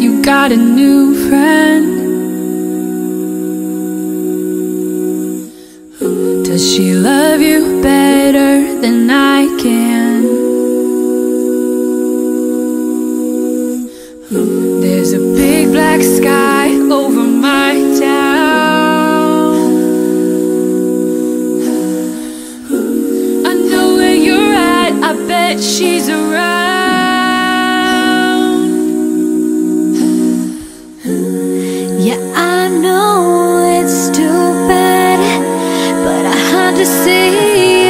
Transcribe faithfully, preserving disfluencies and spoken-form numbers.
you got a new friend. Does she love you better than I can? There's a big black sky over my town. I know where you're at, I bet she's around. Yeah, I know it's too bad, but I had to see